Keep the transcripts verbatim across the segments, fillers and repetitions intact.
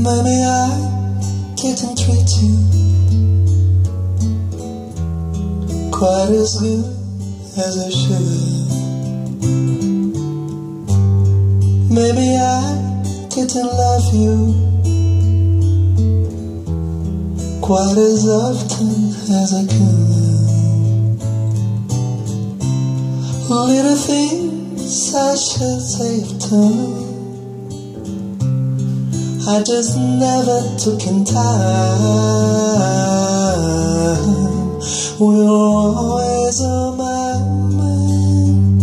Maybe I didn't treat you quite as good as I should. Maybe I didn't love you quite as often as I could. Little things I should have done, I just never took in time. We were always on my mind.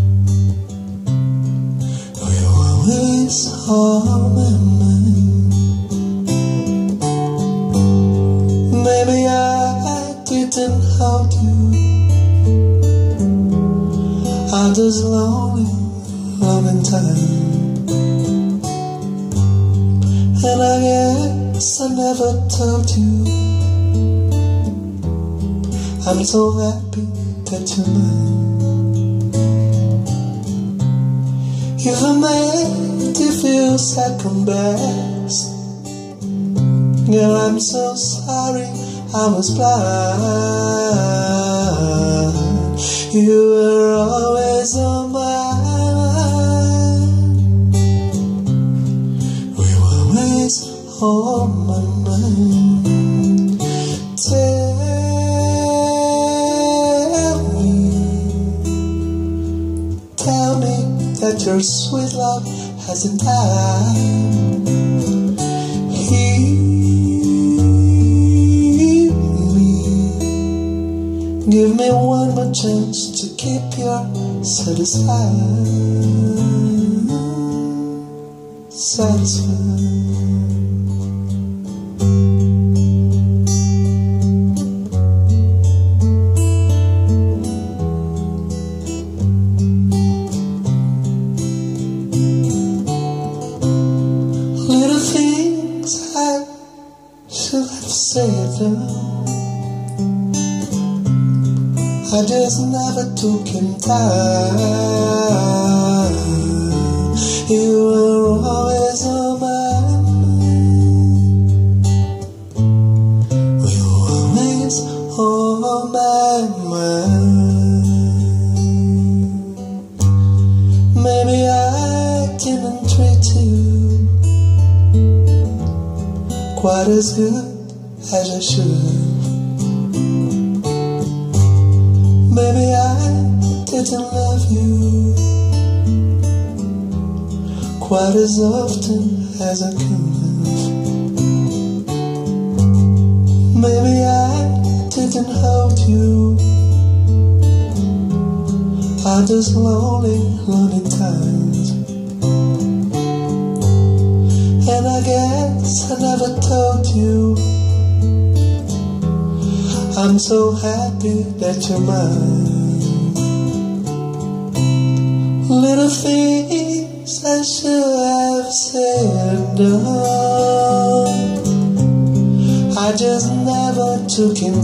We were always on my mind. Maybe I didn't hold you. I'm just lonely, loving time. And I guess I never told you I'm so happy that you're mine. If I made you feel second best, girl, I'm so sorry I was blind. You were always on my on my mind. Tell me, tell me that your sweet love hasn't died. Heal me, give me one more chance to keep you satisfied, satisfied. Should have said no, I just never took in time. You were always on my mind. We were always on my mind. Maybe I didn't treat you quite as good as I should. Maybe I didn't love you quite as often as I could. Maybe I didn't hold you. I just lonely, lonely times. And I guess I never told you I'm so happy that you're mine. Little things I should have said and done, I just never took in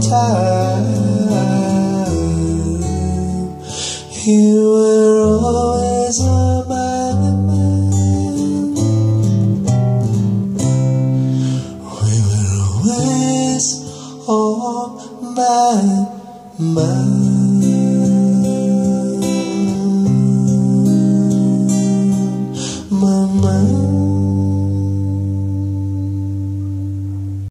time. You were always on my mind. We were always on my mind, my mind.